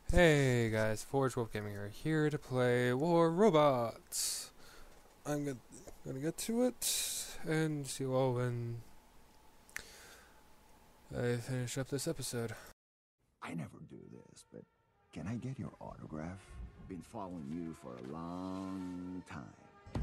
Hey guys, Forge Wolf Gaming here to play War Robots. I'm gonna get to it and see you all when I finish up this episode. I never do this, but can I get your autograph? Been following you for a long time.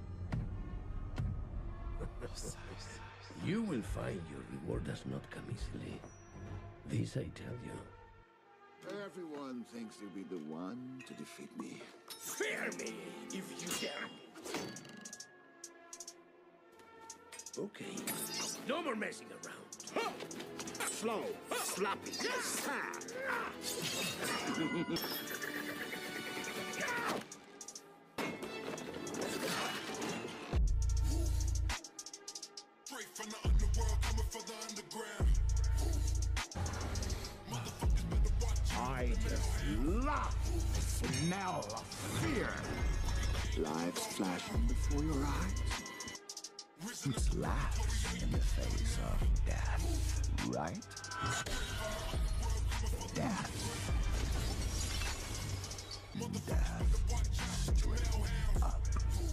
You will find your reward does not come easily. This I tell you. Everyone thinks they'll be the one to defeat me. Fear me if you dare. Okay. No more messing around. Slow, sloppy. Yes! Straight from the underworld, coming from the underground. Motherfuckers better watch out. I just love the smell of fear. Lives flashing before your eyes. It's laughs in the face of death, right? Death. Death. Straight up.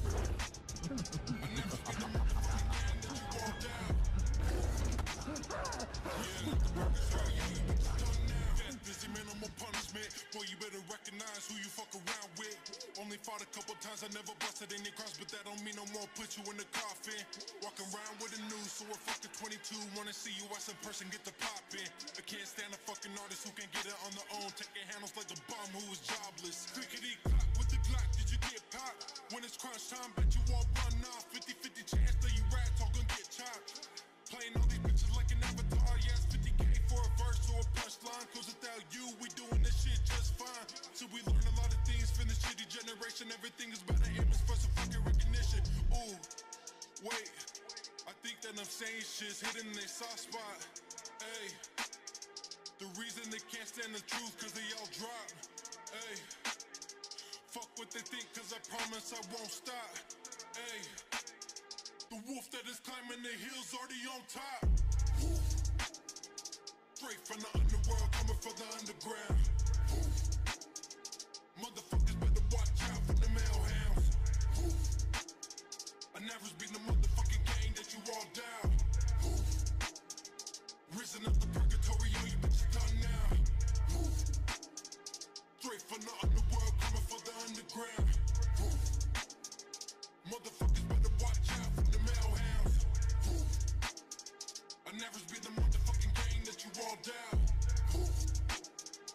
Busy minimal punishment. Boy, you better recognize who you fuck around with. Only fought a couple times, I never busted any cross, but that don't mean no more. Put you in the coffin. Walking around with a news, so we're fucking 22. Wanna see you as a person, get the pop in. I can't stand a fucking artist who can get it on their own. Taking handles like a bum who is jobless. Crickety clock with the Glock, did you get popped? When it's crunch time, bet you all run off. 50-50 chance that you rats all gonna get chopped. Playing all these bitches like an avatar, yes, 50K for a verse or a punchline. Cause without you, we doing this shit just fine. So we learn a lot of things from the shitty generation. Everything is about an image for some fucking recognition. Ooh, wait, I think that I'm saying shit's hitting their soft spot. Ayy, the reason they can't stand the truth cause they all drop. Ayy, fuck what they think cause I promise I won't stop. Ayy, the wolf that is climbing the hills already on top. Straight from the underworld, coming from the underground. Motherfuckers better watch out for the male hounds. I never been the motherfucking gang that you all down. Risen up the purgatory, all you bitches done now. Straight from the underworld, coming from the underground. Motherfuckers better watch out for the male hounds. I never been the motherfucking gang that you all down.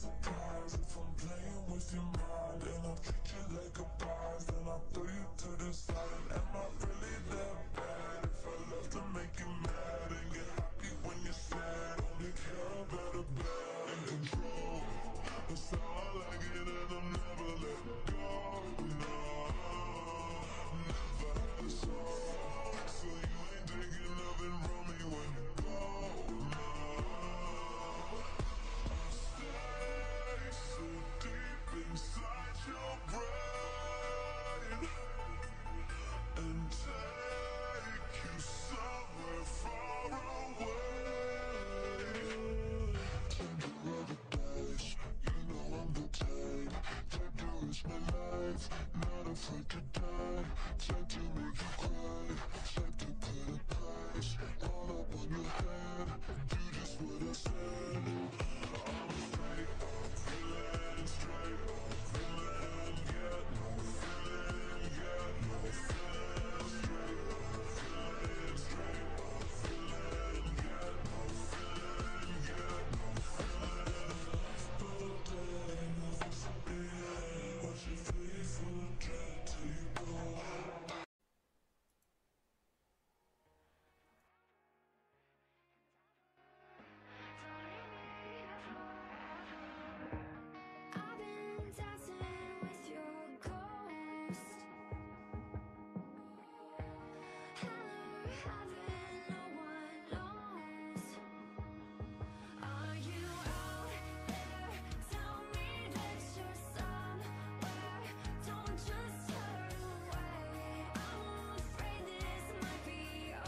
surprise if I'm playing with your mind, and I'll treat you like a prize, then I'll throw you to the side. Am I really that bad if I love to make you mad and get happy when you're sad? Only care about a bad and control. That's how I like it, and I'm never let go. No, never had a soul, so you ain't taking nothing from me when you go. No, I'll stay so deep inside your brain and take you somewhere far away. Time to roll the dice, you know I'm the type to risk my life, not afraid to die. Time to make you cry, time to put a price all up on your head. Do just what I said. I'm straight up feeling, straight up feeling, got no feeling, got no feeling. Straight up feeling, straight up feeling, got no feeling, got no feeling. But then it's the end. Watch your faithful dread till you go. I've been dancing with your ghost. Hello, heaven, no one knows. Are you out there? Tell me that you're somewhere. Don't just turn away. I'm afraid this might be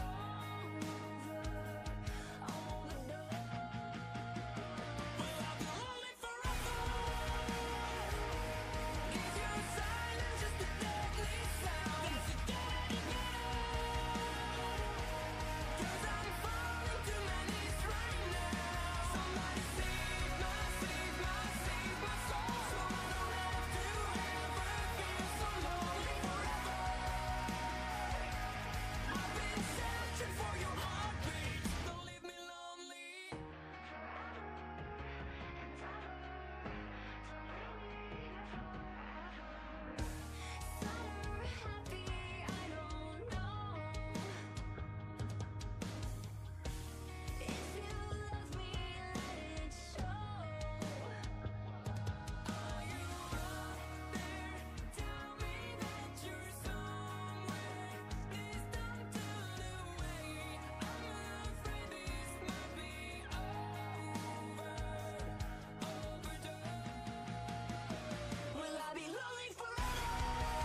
overdose. Will I be lonely forever? Is your silence just a deadly sound? Is it getting better? 'Cause I'm falling to my knees right now. Somebody save my soul, so I don't have to ever feel so lonely forever. I've been searching for your heartbeat. Don't leave me lonely. Sad or happy, I don't know. If you love me, let it show. Are you out there? Tell me that you're somewhere. Please don't turn away. I'm afraid this might be overdose. Will I be lonely forever?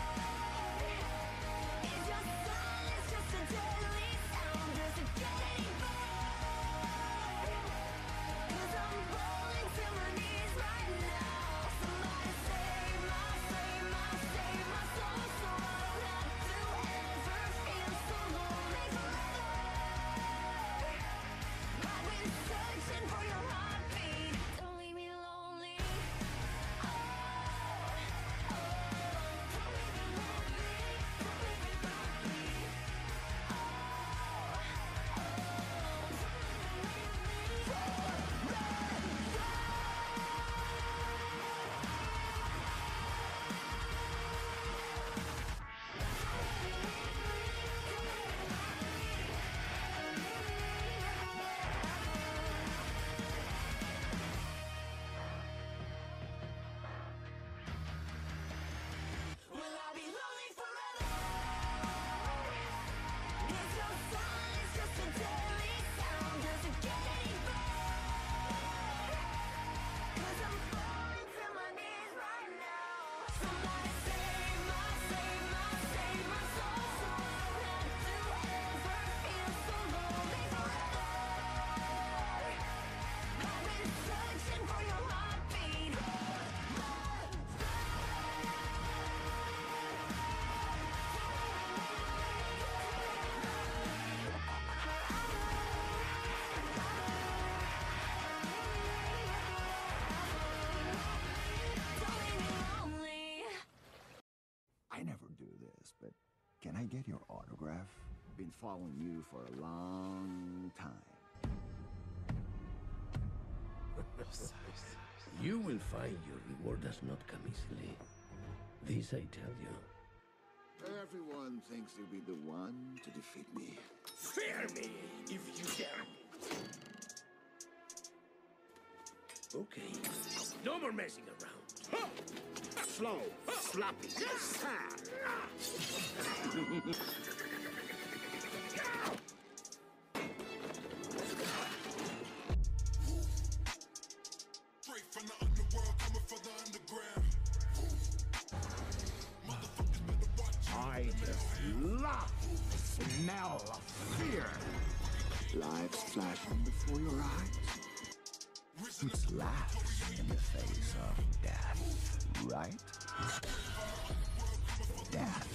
Is your silence just a deadly sound? Does it get any better? 'Cause I'm falling to my knees right now. Somebody save my soul, so I don't have to ever feel so lonely forever. I've been searching for your heartbeat. Don't leave me lonely. Will I be lonely forever? Is your silence just a deadly sound? Does it get any better? 'Cause I'm falling to my knees right now. Somebody save my soul, so I don't have to ever feel so lonely forever. I've been searching for your heartbeat. Don't leave me lonely. I never do this, but can I get your autograph? Been following you for a long time. You will find your reward does not come easily. This I tell you. Everyone thinks they'll be the one to defeat me. Fear me if you dare. Okay. No more messing around. Slow, sloppy, sad. Straight from the underworld, coming from the underground. Motherfuckers better watch out. I just love the smell of fear. Lives flashing before your eyes. Who's laughs in the face of death, right? Death.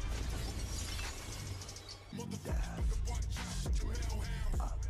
Death. Straight up.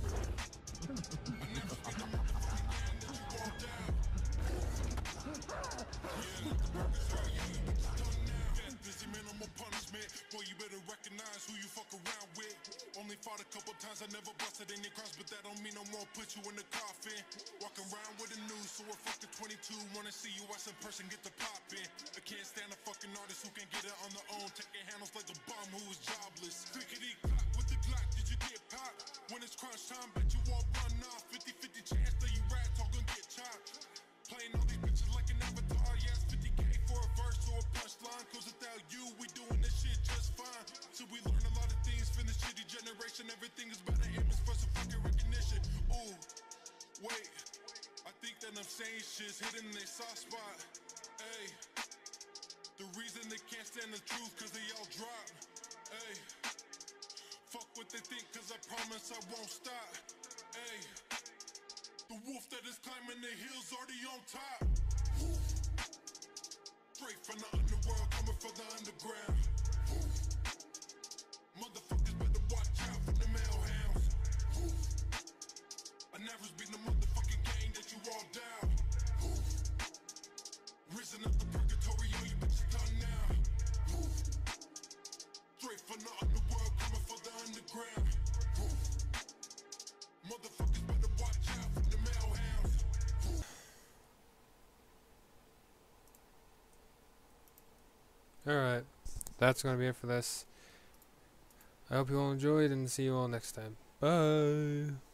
Busy minimal punishment. Boy, you better recognize who you fuck around with. Only fought a couple times, I never busted any crimes, but that don't mean I won't put you in the coffin. Walking around with a news, so I fuck the 22. Wanna see you as a person, get the pop in. I can't stand a fucking artist who can get it on their own. Taking handles like a bum who is jobless. Clickety clack with the Glock, did you get popped? When it's crunch time, bet you all run off. 50-50 chance that you rats all gonna get chopped. Playing all these bitches like an avatar, yes, 50K for a verse or a punchline. Cause without you, we doing this shit just fine. So we learn a lot of things from this shitty generation. Everything is about an image for some fucking recognition. Ooh, wait, I think that I'm saying shit's hitting their soft spot. Ayy, the reason they can't stand the truth cause they all drop. Ayy, fuck what they think cause I promise I won't stop. Ayy, the wolf that is climbing the hills already on top. Straight from the underworld, coming from the underground. Motherfuckers better watch out for the male hounds. I never been the motherfucking gang that you all down. Risen up the purgatory, all you bitches done now. Straight from the underworld, coming from the underground. Motherfuckers better watch out for the male hounds. Alright, that's going to be it for this. I hope you all enjoyed and see you all next time. Bye!